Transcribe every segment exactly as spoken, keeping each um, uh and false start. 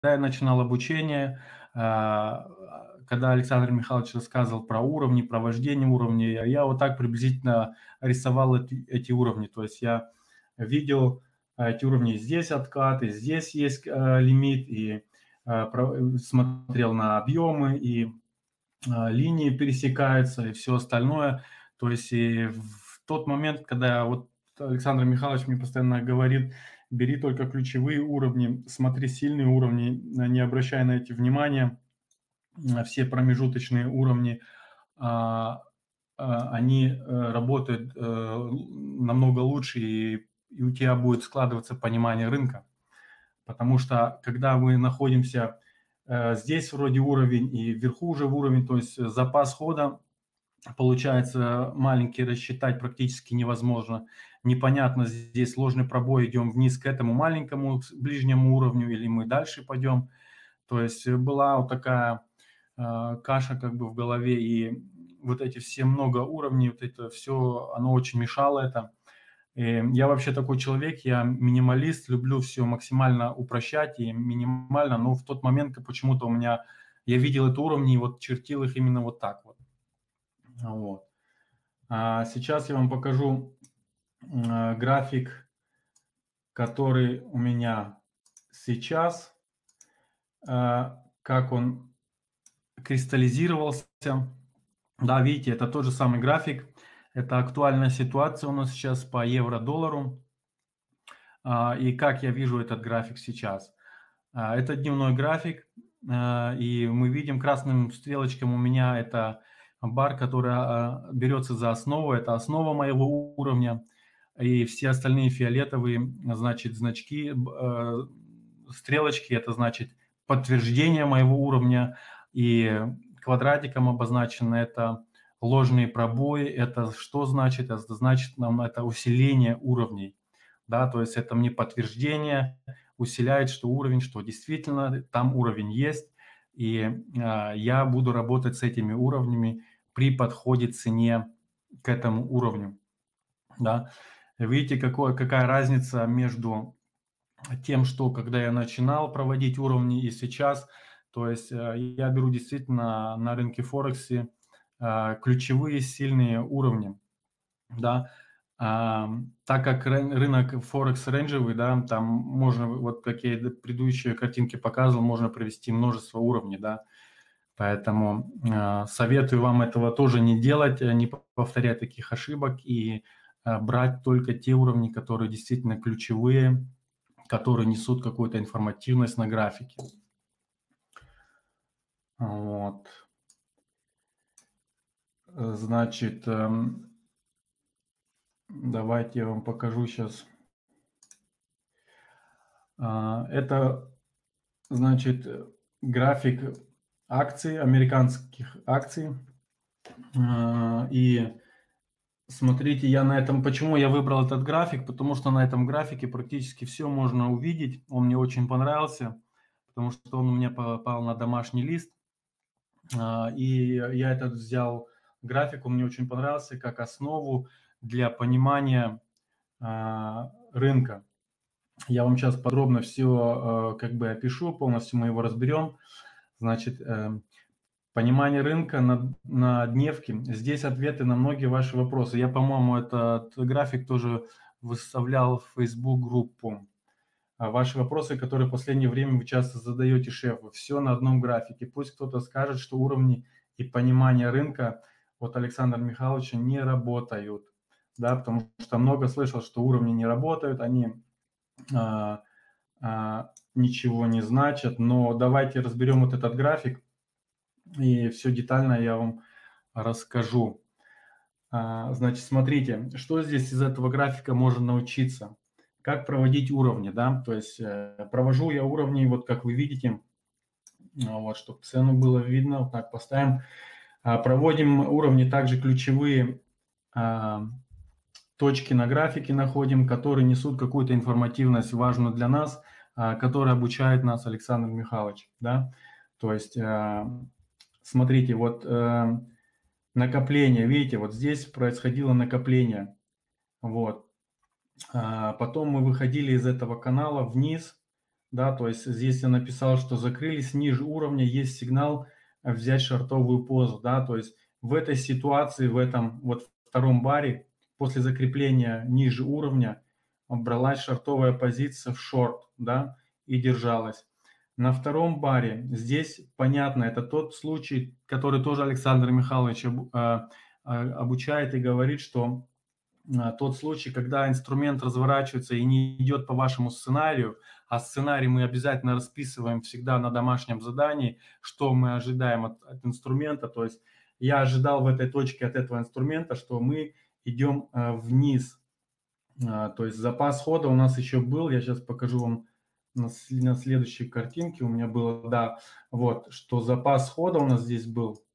я начинал обучение, а, когда Александр Михайлович рассказывал про уровни, про вождение уровней, я вот так приблизительно рисовал эти, эти уровни. То есть я видел эти уровни, здесь откат, и здесь есть э, лимит, и э, про, смотрел на объемы, и э, линии пересекаются, и все остальное. То есть и в тот момент, когда вот Александр Михайлович мне постоянно говорит, бери только ключевые уровни, смотри сильные уровни, не обращай на эти внимания, все промежуточные уровни, а, а, они э, работают э, намного лучше, и, и у тебя будет складываться понимание рынка. Потому что когда мы находимся э, здесь вроде уровень и вверху уже уровень, то есть запас хода получается маленький, рассчитать практически невозможно. Непонятно, здесь ложный пробой, идем вниз к этому маленькому ближнему уровню или мы дальше пойдем. То есть была вот такая э, каша как бы в голове, и вот эти все много уровней, вот это все, оно очень мешало это. И я вообще такой человек, я минималист, люблю все максимально упрощать и минимально, но в тот момент почему-то у меня, я видел эти уровни и вот чертил их именно вот так вот. Вот. А сейчас я вам покажу э, график, который у меня сейчас, э, как он кристаллизировался. Да, видите, это тот же самый график. Это актуальная ситуация у нас сейчас по евро-доллару. А, И как я вижу этот график сейчас. А, Это дневной график, а, и мы видим красным стрелочком у меня это бар, который а, берется за основу, это основа моего уровня, и все остальные фиолетовые, значит, значки, б- э, стрелочки, это значит подтверждение моего уровня, и квадратиком обозначено это ложные пробои, это что значит? Это значит нам это усиление уровней, да, то есть это мне подтверждение, усиляет, что уровень, что действительно там уровень есть, и э, я буду работать с этими уровнями при подходе цене к этому уровню, да. Видите, какое, какая разница между тем, что когда я начинал проводить уровни и сейчас, то есть э, я беру действительно на рынке Форексе э, ключевые сильные уровни, да. А, так как рын- рынок Форекс рейнджевый, да, там можно, вот как я и предыдущие картинки показывал, можно провести множество уровней, да. Поэтому э, советую вам этого тоже не делать, э, не повторять таких ошибок и э, брать только те уровни, которые действительно ключевые, которые несут какую-то информативность на графике. Вот. Э, Значит, эм, давайте я вам покажу сейчас. Это, значит, э, график акций, американских акций. А, И смотрите, я на этом, почему я выбрал этот график, потому что на этом графике практически все можно увидеть. Он мне очень понравился, потому что он у меня попал на домашний лист. А, И я этот взял график, он мне очень понравился как основу для понимания а, рынка. Я вам сейчас подробно все как бы опишу, полностью мы его разберем. Значит, э, понимание рынка на, на дневке. Здесь ответы на многие ваши вопросы. Я, по-моему, этот график тоже выставлял в Facebook группу. А ваши вопросы, которые в последнее время вы часто задаете шефу, все на одном графике. Пусть кто-то скажет, что уровни и понимание рынка от Александра Михайловича не работают. Да, потому что много слышал, что уровни не работают, они а, а, ничего не значат. Но давайте разберем вот этот график, и все детально я вам расскажу. А, Значит, смотрите, что здесь из этого графика можно научиться. Как проводить уровни, да, то есть э, провожу я уровни, вот как вы видите, а, вот, чтобы цену было видно, вот так поставим. А, Проводим уровни, также ключевые а, точки на графике находим, которые несут какую-то информативность важную для нас, а, которая обучает нас Александр Михайлович, да. То есть, а, смотрите, вот э, накопление, видите, вот здесь происходило накопление, вот. А Потом мы выходили из этого канала вниз, Да, то есть здесь я написал, что закрылись ниже уровня, есть сигнал э, взять шортовую позу, да, то есть в этой ситуации, в этом вот втором баре, после закрепления ниже уровня, бралась шортовая позиция в шорт, да, и держалась. На втором баре здесь, понятно, это тот случай, который тоже Александр Михайлович обу- а, а, обучает и говорит, что а, тот случай, когда инструмент разворачивается и не идет по вашему сценарию, а сценарий мы обязательно расписываем всегда на домашнем задании, что мы ожидаем от, от инструмента. То есть я ожидал в этой точке от этого инструмента, что мы идем а, вниз. А, то есть запас хода у нас еще был, я сейчас покажу вам на, с- на следующей картинке у меня было, да, вот, что запас хода у нас здесь был.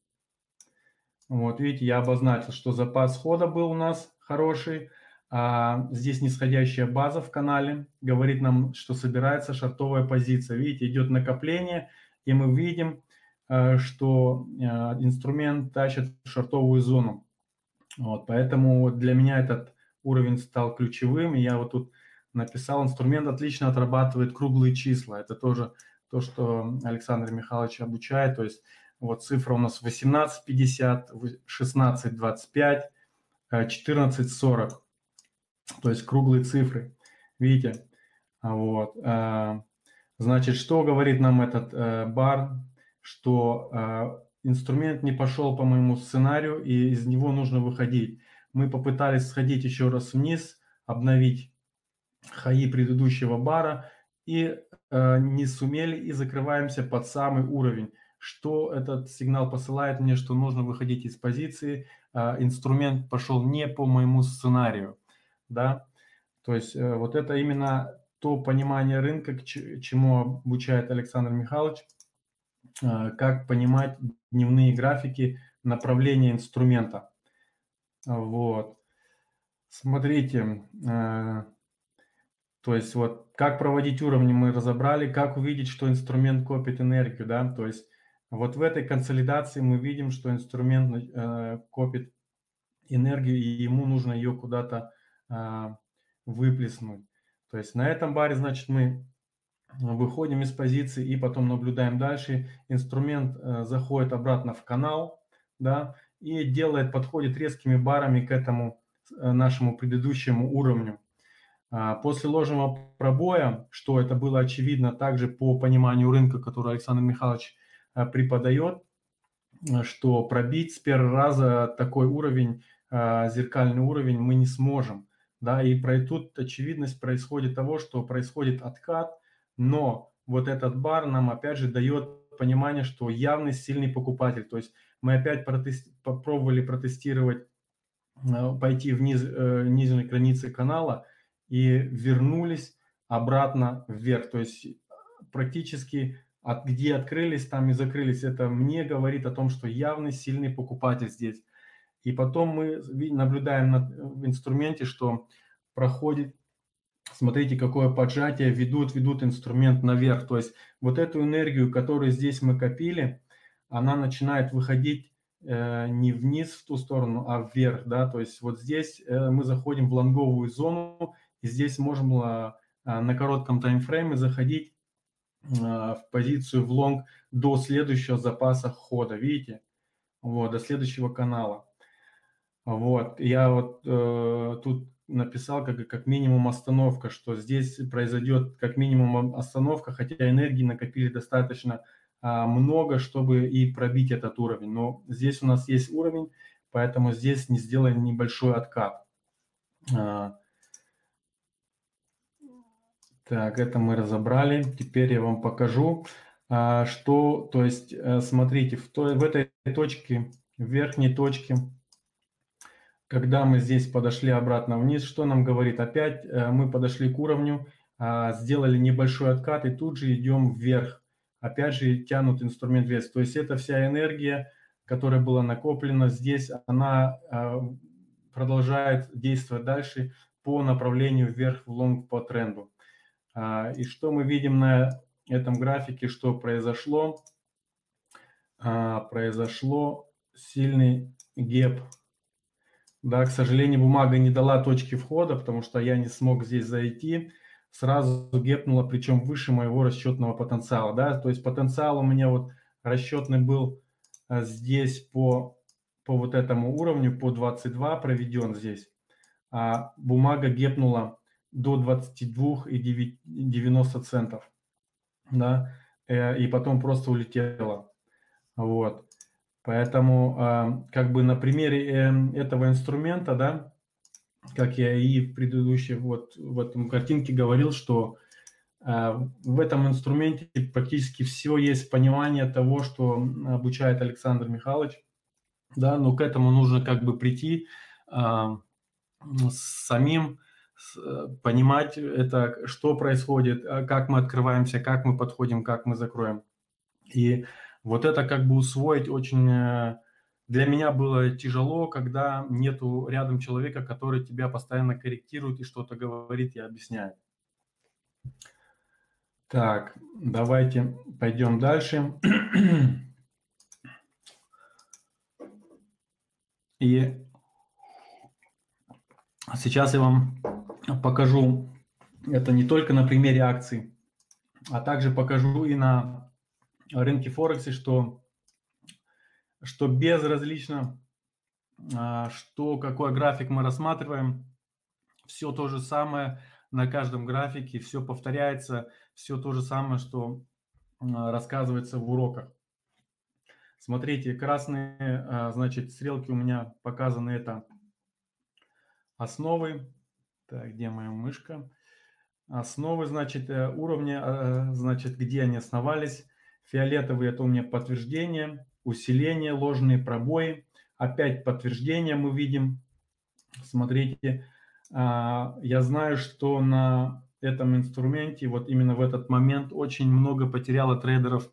Вот видите, я обозначил, что запас хода был у нас хороший. А, здесь нисходящая база в канале говорит нам, что собирается шортовая позиция. Видите, идет накопление, и мы видим, э, что э, инструмент тащит в шортовую зону. Вот, поэтому вот для меня этот уровень стал ключевым. И я вот тут написал, инструмент отлично отрабатывает круглые числа. Это тоже то, что Александр Михайлович обучает. То есть вот цифра у нас восемнадцать пятьдесят, шестнадцать двадцать пять, четырнадцать сорок. То есть круглые цифры. Видите? А вот. а, Значит, что говорит нам этот э, бар? Что э, инструмент не пошел по моему сценарию, и из него нужно выходить. Мы попытались сходить еще раз вниз, обновить хаи предыдущего бара, и э, не сумели, и закрываемся под самый уровень. Что этот сигнал посылает мне, что нужно выходить из позиции, э, инструмент пошел не по моему сценарию, да, то есть э, вот это именно то понимание рынка, к ч- чему обучает Александр Михайлович, э, как понимать дневные графики направления инструмента. Вот. Смотрите, э, то есть вот как проводить уровни мы разобрали, как увидеть, что инструмент копит энергию, да, то есть вот в этой консолидации мы видим, что инструмент э, копит энергию, и ему нужно ее куда-то э, выплеснуть. То есть на этом баре, значит, мы выходим из позиции и потом наблюдаем дальше. Инструмент э, заходит обратно в канал, да, и делает, подходит резкими барами к этому э, нашему предыдущему уровню. А, После ложного пробоя, что это было очевидно также по пониманию рынка, который Александр Михайлович э, преподает, э, что пробить с первого раза такой уровень, э, зеркальный уровень мы не сможем. Да, и про, тут очевидность происходит того, что происходит откат, но вот этот бар нам опять же дает понимание, что явный сильный покупатель. То есть мы опять протест, попробовали протестировать, э, пойти вниз э, нижней границы канала и вернулись обратно вверх. То есть практически от, где открылись, там и закрылись. Это мне говорит о том, что явный сильный покупатель здесь. И потом мы наблюдаем на, в инструменте, что проходит, смотрите, какое поджатие, ведут, ведут инструмент наверх. То есть вот эту энергию, которую здесь мы копили, она начинает выходить э, не вниз в ту сторону, а вверх, да, то есть вот здесь э, мы заходим в лонговую зону, и здесь можем э, на коротком таймфрейме заходить э, в позицию в лонг до следующего запаса хода, видите, вот, до следующего канала. Вот, я вот э, тут написал как, как минимум остановка, что здесь произойдет как минимум остановка, хотя энергии накопили достаточно а, много, чтобы и пробить этот уровень. Но здесь у нас есть уровень, поэтому здесь не сделаем небольшой откат. А, так, это мы разобрали. Теперь я вам покажу, а, что, то есть, э, смотрите, в, той, в этой точке, в верхней точке, когда мы здесь подошли обратно вниз, что нам говорит? Опять э, мы подошли к уровню, а, сделали небольшой откат и тут же идем вверх. Опять же тянут инструмент вверх. То есть это вся энергия, которая была накоплена здесь, она а, продолжает действовать дальше по направлению вверх в лонг по тренду. А, И что мы видим на этом графике, что произошло? А, Произошло сильный гэп. Да, к сожалению, бумага не дала точки входа, потому что я не смог здесь зайти. сразу гепнула, причем выше моего расчетного потенциала, да, то есть потенциал у меня вот расчетный был здесь по, по вот этому уровню, по двадцать два проведен здесь, а бумага гепнула до двадцати двух и девяноста центов, да, и потом просто улетела, вот. Поэтому как бы на примере этого инструмента, да, как я и в предыдущей вот в этом картинке говорил, что в этом инструменте практически все есть понимание того, что обучает Александр Михайлович, да, но к этому нужно как бы прийти самим, понимать это, что происходит, как мы открываемся, как мы подходим, как мы закроем. И вот это как бы усвоить очень для меня было тяжело, когда нету рядом человека, который тебя постоянно корректирует и что-то говорит и объясняет. Так, давайте пойдем дальше. И сейчас я вам покажу это не только на примере акций, а также покажу и на рынке Форексе, что, что безразлично, что какой график мы рассматриваем, все то же самое на каждом графике, все повторяется, все то же самое, что рассказывается в уроках. Смотрите, красные, значит, стрелки у меня показаны, это основы. Так, где моя мышка? Основы, значит, уровня, значит, где они основались. Фиолетовые – это у меня подтверждение, усиление, ложные пробои. Опять подтверждение мы видим. Смотрите, я знаю, что на этом инструменте, вот именно в этот момент, очень много потеряло трейдеров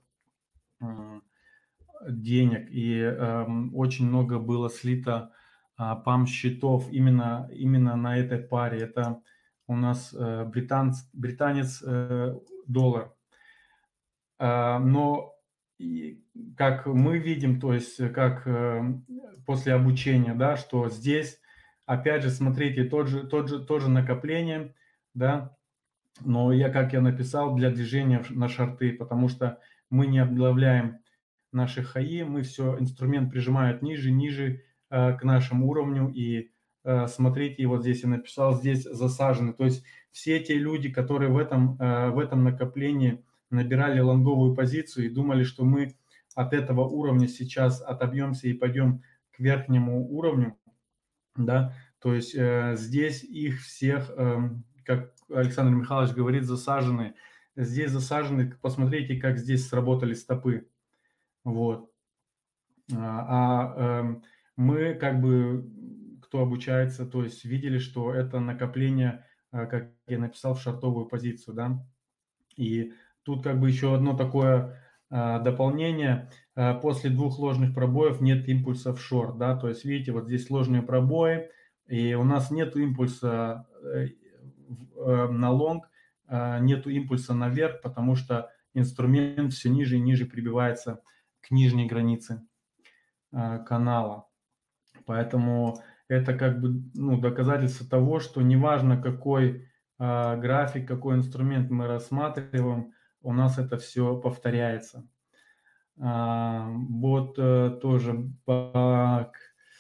денег, и э, очень много было слито э, пам-счетов именно, именно на этой паре. Это у нас э, британц, британец э, доллар. Э, но и, как мы видим, то есть как э, после обучения, да, что здесь, опять же, смотрите, тот же, тот же, тоже накопление, да, но я, как я написал, для движения на шорты, потому что мы не обновляем наши хаи, мы все, инструмент прижимает ниже, ниже э, к нашему уровню, и э, смотрите, вот здесь я написал, здесь засажены, то есть все те люди, которые в этом, э, в этом накоплении набирали лонговую позицию и думали, что мы от этого уровня сейчас отобьемся и пойдем к верхнему уровню, да, то есть э, здесь их всех, э, как Александр Михайлович говорит, засажены, здесь засажены, посмотрите, как здесь сработали стопы. Вот. А, а мы как бы, кто обучается, то есть видели, что это накопление, как я написал, в шортовую позицию, да. И тут как бы еще одно такое а, дополнение. А, после двух ложных пробоев нет импульса в шорт, да. То есть видите, вот здесь ложные пробои, и у нас нет импульса э, э, на лонг, э, нету импульса наверх, потому что инструмент все ниже и ниже прибивается к нижней границе э, канала. Поэтому это как бы, ну, доказательство того, что неважно какой э, график, какой инструмент мы рассматриваем, у нас это все повторяется. А, вот э, тоже так.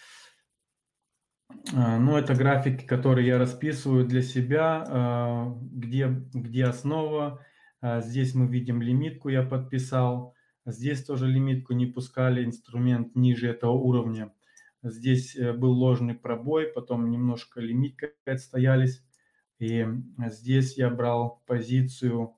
Ну, это графики, которые я расписываю для себя, где, где основа. Здесь мы видим лимитку, я подписал. Здесь тоже лимитку не пускали, инструмент ниже этого уровня. Здесь был ложный пробой, потом немножко лимитка отстоялись. И здесь я брал позицию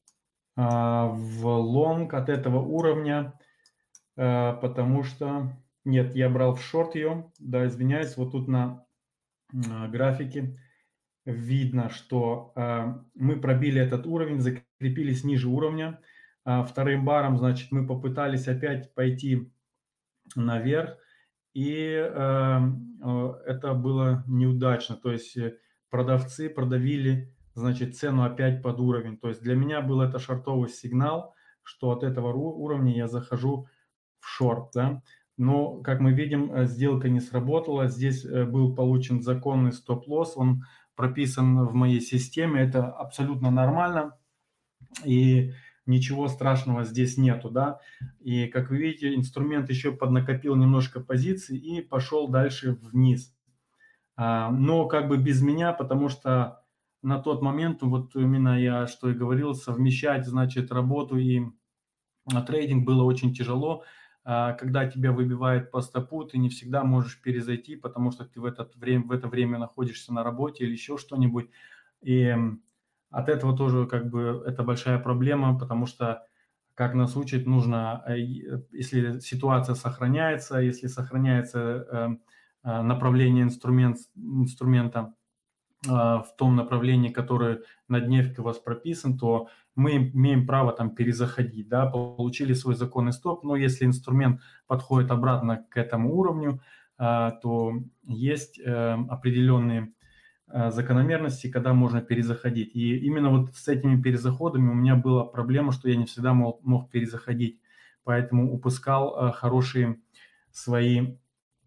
в лонг от этого уровня, потому что... Нет, я брал в шорт ее, да, извиняюсь, вот тут на э, графике видно, что э, мы пробили этот уровень, закрепились ниже уровня. Э, вторым баром, значит, мы попытались опять пойти наверх, и э, э, это было неудачно, то есть продавцы продавили, значит, цену опять под уровень. То есть для меня был это шортовый сигнал, что от этого уровня я захожу в шорт, да. Но, как мы видим, сделка не сработала. Здесь был получен законный стоп-лосс. Он прописан в моей системе. Это абсолютно нормально, и ничего страшного здесь нету, да. И, как вы видите, инструмент еще поднакопил немножко позиций и пошел дальше вниз. Но как бы без меня, потому что на тот момент, вот именно я, что и говорил, совмещать, значит, работу и трейдинг было очень тяжело. Когда тебя выбивает по стопу, ты не всегда можешь перезайти, потому что ты в, этот время, в это время находишься на работе или еще что-нибудь. И от этого тоже как бы это большая проблема, потому что, как нас учат, нужно, если ситуация сохраняется, если сохраняется направление инструмент, инструмента в том направлении, которое на дневке у вас прописан, то мы имеем право там перезаходить, да, получили свой законный стоп, но если инструмент подходит обратно к этому уровню, то есть определенные закономерности, когда можно перезаходить. И именно вот с этими перезаходами у меня была проблема, что я не всегда мог, мог перезаходить, поэтому упускал хорошие свои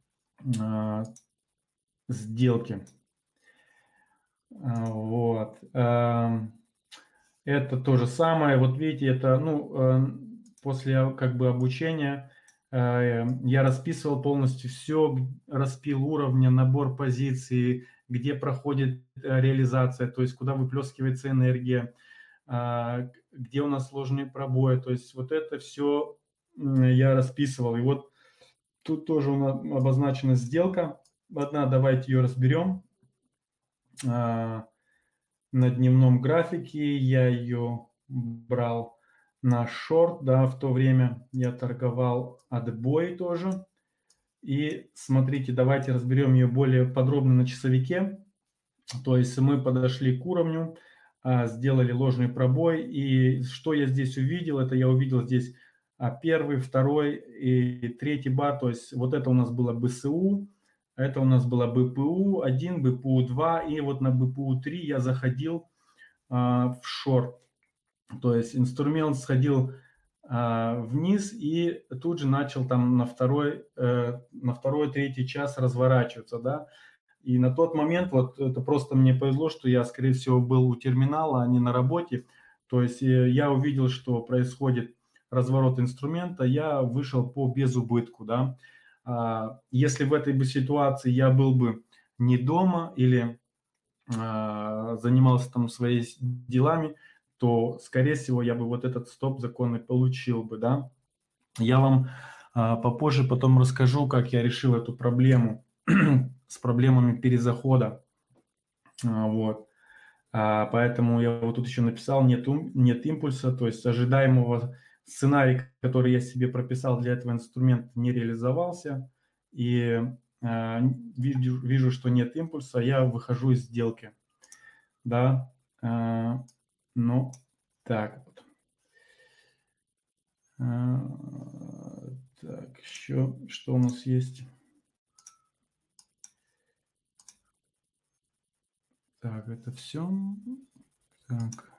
сделки. Вот. Это то же самое. Вот видите, это, ну, после как бы обучения я расписывал полностью все, распил уровни, набор позиций, где проходит реализация, то есть куда выплескивается энергия, где у нас сложные пробои. То есть вот это все я расписывал. И вот тут тоже у нас обозначена сделка. Одна, давайте ее разберем. На дневном графике я ее брал на шорт, да, в то время я торговал отбой тоже. И смотрите, давайте разберем ее более подробно на часовике. То есть мы подошли к уровню, сделали ложный пробой. И что я здесь увидел? Это я увидел здесь первый, второй и третий бар. То есть вот это у нас было БСУ. Это у нас было бэ пэ у один, бэ пэ у два, и вот на бэ пэ у три я заходил а, в шорт. То есть инструмент сходил а, вниз и тут же начал там на второй, э, на второй, третий час разворачиваться, да. И на тот момент вот это просто мне повезло, что я, скорее всего, был у терминала, а не на работе. То есть я увидел, что происходит разворот инструмента, я вышел по безубытку, да. Если в этой бы ситуации я был бы не дома или занимался там своими делами, то, скорее всего, я бы вот этот стоп законный получил бы, да. Я вам попозже потом расскажу, как я решил эту проблему с проблемами перезахода. Вот. Поэтому я вот тут еще написал, нет, нет импульса, то есть ожидаемого сценарий, который я себе прописал для этого инструмента, не реализовался. И э, вижу, вижу, что нет импульса, я выхожу из сделки. Да, э, ну, так вот. Э, так, еще что у нас есть? Так, это все. Так.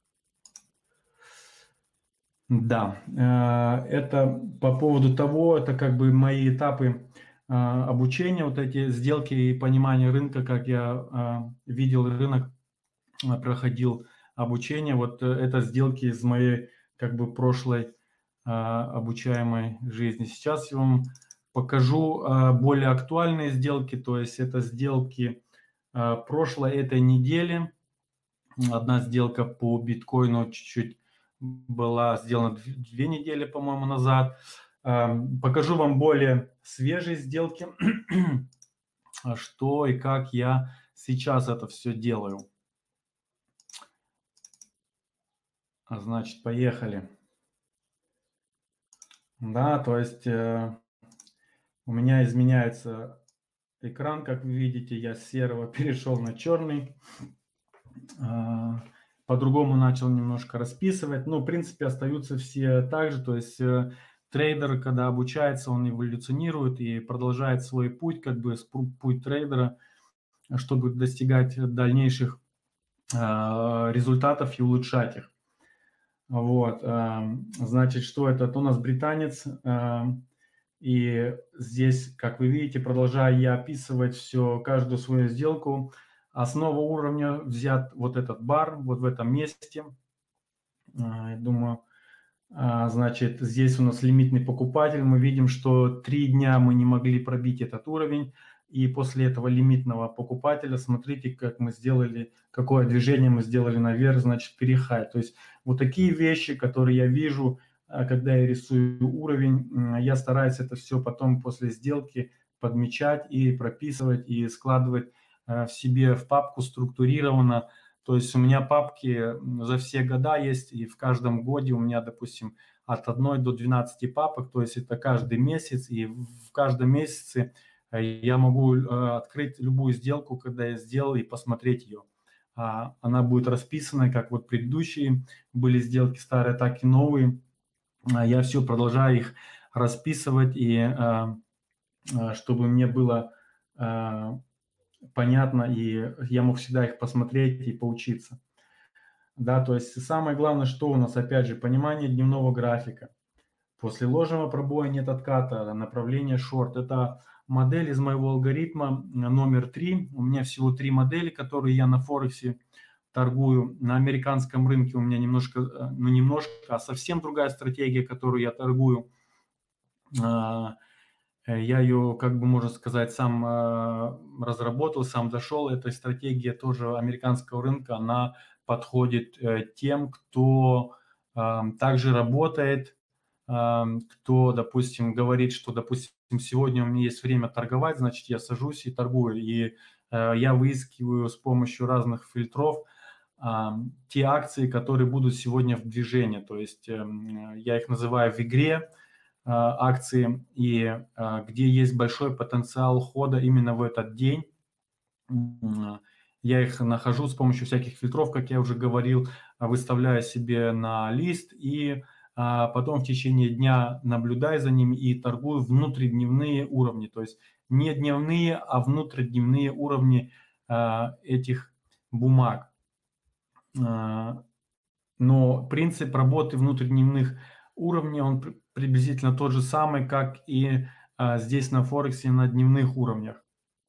Да, это по поводу того, это как бы мои этапы обучения, вот эти сделки и понимание рынка, как я видел рынок, проходил обучение. Вот это сделки из моей как бы прошлой обучаемой жизни. Сейчас я вам покажу более актуальные сделки, то есть это сделки прошлой этой недели. Одна сделка по биткоину чуть-чуть была сделана две недели, по-моему, назад. Покажу вам более свежие сделки, что и как я сейчас это все делаю. Значит, поехали. Да, то есть э, у меня изменяется экран, как вы видите, я с серого перешел на черный. Э, по-другому начал немножко расписывать. Ну, в принципе, остаются все так же. То есть э, трейдер, когда обучается, он эволюционирует и продолжает свой путь, как бы путь трейдера, чтобы достигать дальнейших э, результатов и улучшать их. Вот, значит, что это? Это у нас британец, и здесь, как вы видите, продолжаю я описывать все, каждую свою сделку, Основа уровня взят вот этот бар, вот в этом месте. Я думаю, значит, здесь у нас лимитный покупатель. Мы видим, что три дня мы не могли пробить этот уровень. И после этого лимитного покупателя, смотрите, как мы сделали, какое движение мы сделали наверх, значит, перехай. То есть вот такие вещи, которые я вижу, когда я рисую уровень, я стараюсь это все потом после сделки подмечать и прописывать, и складывать в себе в папку структурированно. То есть у меня папки за все года есть, и в каждом годе у меня, допустим, от одной до двенадцати папок, то есть это каждый месяц, и в каждом месяце я могу открыть любую сделку, когда я сделал, и посмотреть ее. Она будет расписана, как вот предыдущие были сделки старые, так и новые. Я все продолжаю их расписывать, и чтобы мне было понятно, и я мог всегда их посмотреть и поучиться. Да, то есть самое главное, что у нас, опять же, понимание дневного графика. После ложного пробоя нет отката, направление шорт. Это модель из моего алгоритма номер три. У меня всего три модели, которые я на Форексе торгую. На американском рынке у меня немножко, ну немножко, а совсем другая стратегия, которую я торгую. Я ее, как бы можно сказать, сам разработал, сам дошел. Эта стратегия тоже американского рынка, она подходит тем, кто также работает, кто, допустим, говорит, что, допустим, сегодня у меня есть время торговать, значит, я сажусь и торгую. И я выискиваю с помощью разных фильтров те акции, которые будут сегодня в движении. То есть я их называю в игре акции, и где есть большой потенциал хода именно в этот день. Я их нахожу с помощью всяких фильтров, как я уже говорил, выставляю себе на лист и потом в течение дня наблюдаю за ними и торгую внутридневные уровни. То есть не дневные, а внутридневные уровни этих бумаг. Но принцип работы внутридневных уровней, он приблизительно тот же самый, как и здесь на Форексе на дневных уровнях.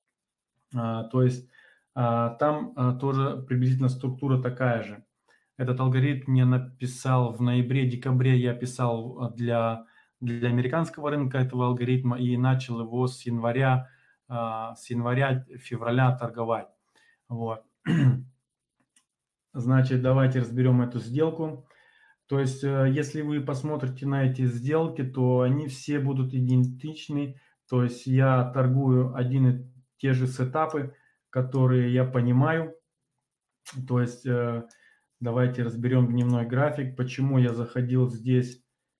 То есть там тоже приблизительно структура такая же. Этот алгоритм я написал в ноябре-декабре, я писал для, для американского рынка этого алгоритма и начал его с января, с января-февраля торговать. Вот. Значит, давайте разберем эту сделку. То есть, если вы посмотрите на эти сделки, то они все будут идентичны. То есть я торгую один и те же сетапы, которые я понимаю. То есть давайте разберем дневной график. Почему я заходил здесь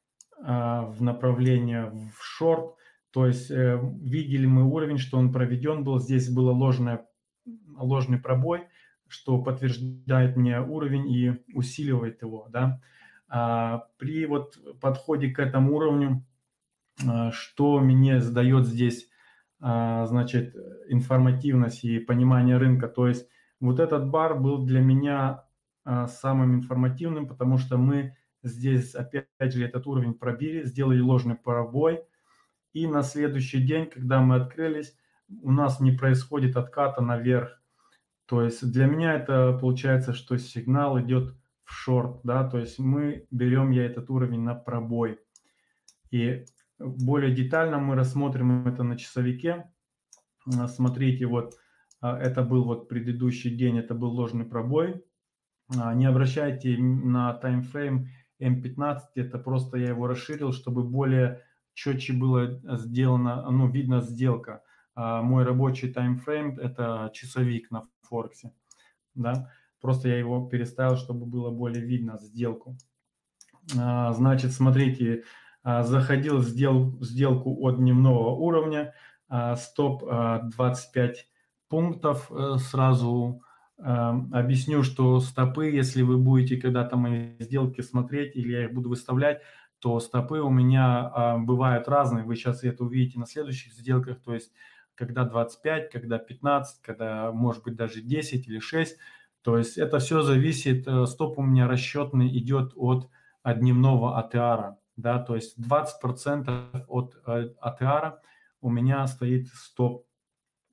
в направление в шорт. То есть видели мы уровень, что он проведен был. Здесь был ложное, ложный пробой, что подтверждает мне уровень и усиливает его. Да? А при вот подходе к этому уровню, что мне задает здесь, значит, информативность и понимание рынка. То есть вот этот бар был для меня самым информативным, потому что мы здесь опять же этот уровень пробили, сделали ложный пробой. И на следующий день, когда мы открылись, у нас не происходит отката наверх. То есть для меня это получается, что сигнал идет в шорт, да, то есть мы берем я этот уровень на пробой. И более детально мы рассмотрим это на часовике. Смотрите, вот это был вот предыдущий день, это был ложный пробой. Не обращайте на таймфрейм эм пятнадцать, это просто я его расширил, чтобы более четче было сделано, ну, видно сделка. Мой рабочий таймфрейм это часовик на Форексе, да, просто я его переставил, чтобы было более видно сделку. Значит, смотрите, заходил в сделку от дневного уровня, стоп двадцать пять пунктов, сразу объясню, что стопы, если вы будете когда-то мои сделки смотреть или я их буду выставлять, то стопы у меня бывают разные, вы сейчас это увидите на следующих сделках, то есть когда двадцать пять, когда пятнадцать, когда может быть даже десять или шесть, то есть это все зависит, стоп у меня расчетный идет от, от дневного эй ти ар, да, то есть двадцать процентов от эй ти ар у меня стоит стоп.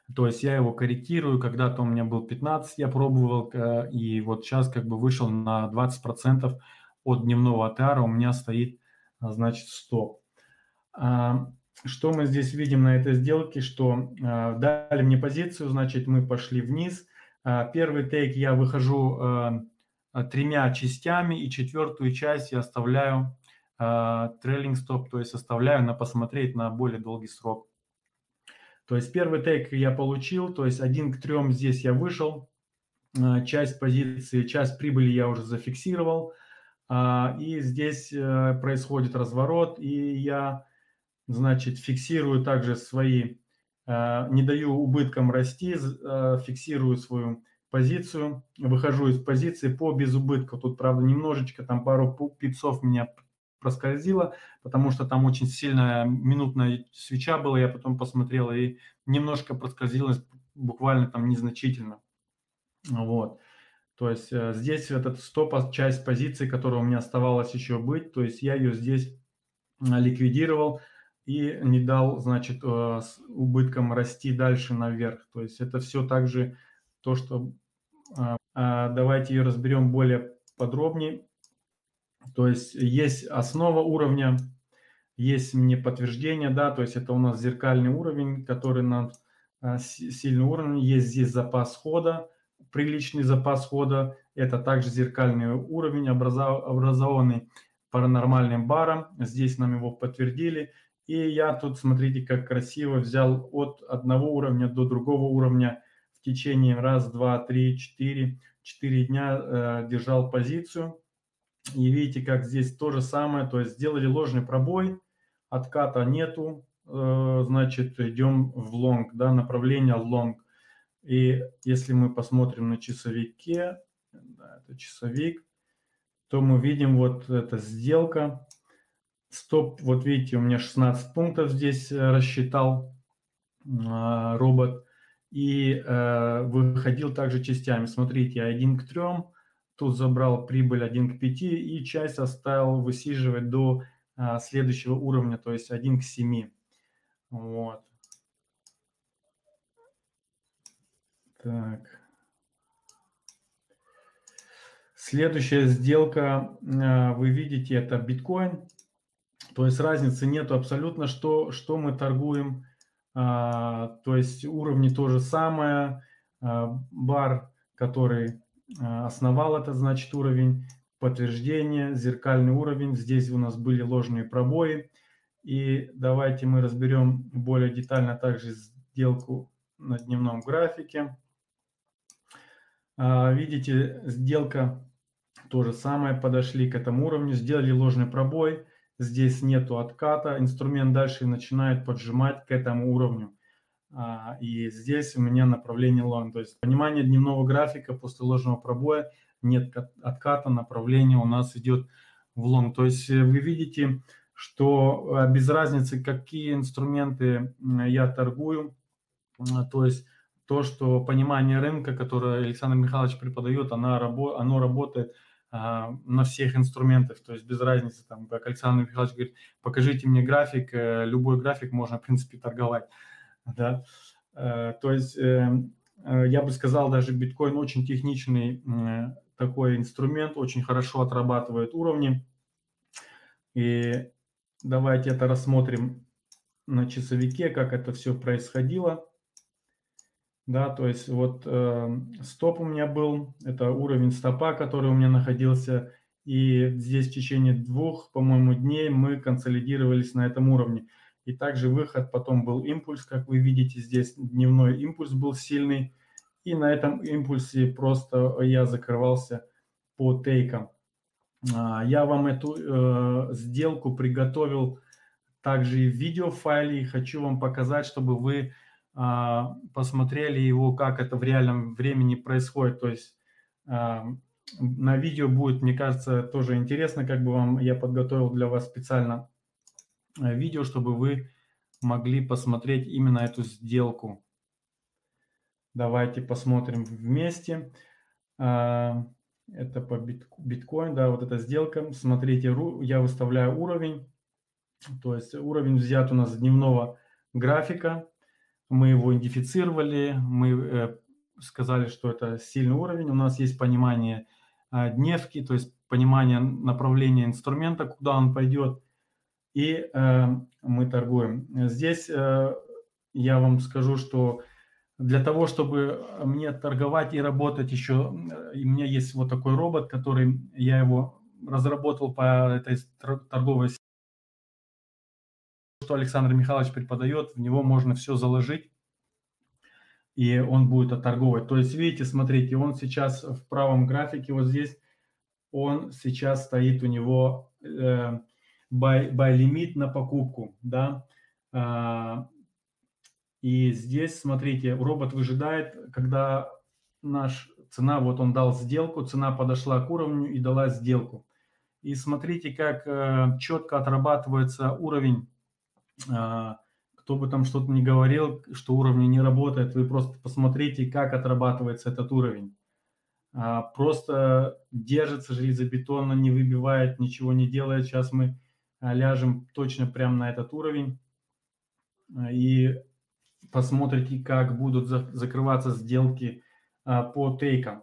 То есть я его корректирую. Когда-то у меня был пятнадцать, я пробовал, э, и вот сейчас как бы вышел на двадцать процентов от дневного эй ти ар, у меня стоит, а, значит, стоп. А, Что мы здесь видим на этой сделке, что а, дали мне позицию, значит, мы пошли вниз. А, Первый тейк я выхожу а, а, тремя частями, и четвертую часть я оставляю трейлинг стоп, то есть оставляю на посмотреть на более долгий срок. То есть первый тейк я получил, то есть один к трем здесь я вышел, а, часть позиции, часть прибыли я уже зафиксировал, а, и здесь э, происходит разворот, и я, значит, фиксирую также свои, э, не даю убыткам расти, э, фиксирую свою позицию, выхожу из позиции по безубытку. Тут, правда, немножечко, там пару пипсов меня проскользило, потому что там очень сильная минутная свеча была, я потом посмотрел, и немножко проскользилось, буквально там незначительно. Вот. То есть э, здесь этот стоп, часть позиции, которая у меня оставалась еще быть, то есть я ее здесь ликвидировал и не дал, значит, э, с убытком расти дальше наверх. То есть это все также то, что... а, а, Давайте ее разберем более подробнее. То есть есть основа уровня, есть мне подтверждение, да, то есть это у нас зеркальный уровень, который нам а, си- сильный уровень. Есть здесь запас хода, приличный запас хода. Это также зеркальный уровень, образов- образованный паранормальным баром. Здесь нам его подтвердили. И я тут, смотрите, как красиво взял от одного уровня до другого уровня в течение раз, два, три, четыре, четыре дня э, держал позицию. И видите, как здесь то же самое, то есть сделали ложный пробой, отката нету, э, значит, идем в лонг, да, направление лонг. И если мы посмотрим на часовике, да, это часовик, то мы видим вот эта сделка. Стоп, вот видите, у меня шестнадцать пунктов здесь э, рассчитал э, робот. И э, выходил также частями. Смотрите, один к трем, тут забрал прибыль один к пяти и часть оставил высиживать до а, следующего уровня, то есть один к семи. Вот. Так. Следующая сделка, а, вы видите, это биткоин. То есть разницы нету абсолютно, что, что мы торгуем. А, то есть уровни то же самое. А, бар, который а, основал этот, значит, уровень, подтверждение, зеркальный уровень. Здесь у нас были ложные пробои. И давайте мы разберем более детально также сделку на дневном графике. А, видите, сделка то же самое, подошли к этому уровню, сделали ложный пробой, здесь нету отката, инструмент дальше начинает поджимать к этому уровню. А, и здесь у меня направление лонг. То есть понимание дневного графика после ложного пробоя, нет отката, направление у нас идет в лонг. То есть э, вы видите, что э, без разницы, какие инструменты я торгую, то есть то, что понимание рынка, которое Александр Михайлович преподает, она, оно работает а, на всех инструментах, то есть без разницы, там, как Александр Михайлович говорит, покажите мне график, э, любой график можно, в принципе, торговать. Да? Э, то есть э, э, я бы сказал, даже биткоин очень техничный э, такой инструмент, очень хорошо отрабатывает уровни. И давайте это рассмотрим на часовике, как это все происходило. Да, то есть вот э, стоп у меня был, это уровень стопа, который у меня находился, и здесь в течение двух, по-моему, дней мы консолидировались на этом уровне. И также выход, потом был импульс, как вы видите, здесь дневной импульс был сильный, и на этом импульсе просто я закрывался по тейкам. А, я вам эту э, сделку приготовил также и в видеофайле, и хочу вам показать, чтобы вы а, посмотрели его, как это в реальном времени происходит. То есть а, на видео будет, мне кажется, тоже интересно, как бы вам я подготовил для вас специально а, видео, чтобы вы могли посмотреть именно эту сделку. Давайте посмотрим вместе. А, это по биткоин, да, вот эта сделка. Смотрите, я выставляю уровень. То есть уровень взят у нас с дневного графика. Мы его идентифицировали, мы э, сказали, что это сильный уровень. У нас есть понимание э, дневки, то есть понимание направления инструмента, куда он пойдет. И э, мы торгуем. Здесь э, я вам скажу, что для того, чтобы мне торговать и работать еще, и у меня есть вот такой робот, который я его разработал по этой торговой сети, что Александр Михайлович преподает, в него можно все заложить, и он будет отторговывать. То есть, видите, смотрите, он сейчас в правом графике, вот здесь, он сейчас стоит, у него э, buy, buy лимит на покупку, да. А, и здесь, смотрите, робот выжидает, когда наш цена, вот он дал сделку, цена подошла к уровню и дала сделку. И смотрите, как э, четко отрабатывается уровень. Э, кто бы там что-то ни говорил, что уровни не работают, вы просто посмотрите, как отрабатывается этот уровень. Э, просто держится железобетонно, не выбивает, ничего не делает. Сейчас мы э, ляжем точно прямо на этот уровень. Э, и посмотрите, как будут за, закрываться сделки а, по тейкам.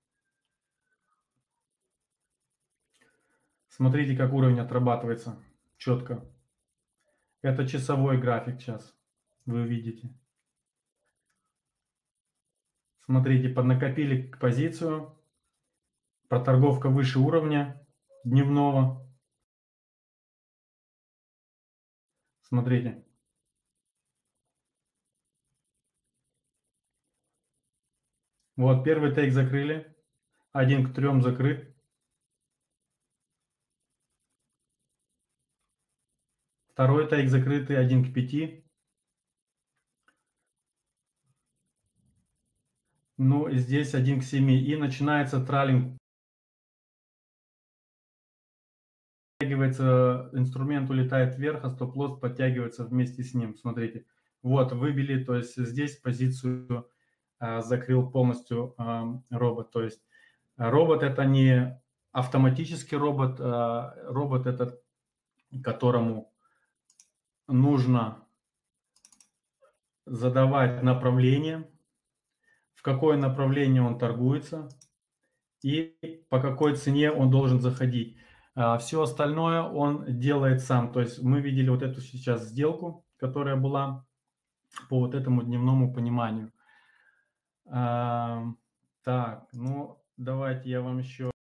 Смотрите, как уровень отрабатывается четко. Это часовой график сейчас, вы видите. Смотрите, поднакопили позицию, проторговка выше уровня дневного. Смотрите. Вот, первый тейк закрыли, один к трем закрыт. Второй тейк закрытый, один к пяти. Ну, и здесь один к семи. И начинается тралинг. Подтягивается, инструмент улетает вверх, а стоп-лосс подтягивается вместе с ним. Смотрите. Вот, выбили, то есть здесь позицию а, закрыл полностью а, робот. То есть робот это не автоматический робот, а робот это которому нужно задавать направление, в какое направление он торгуется и по какой цене он должен заходить. А все остальное он делает сам. То есть мы видели вот эту сейчас сделку, которая была по вот этому дневному пониманию. А, так, ну давайте я вам еще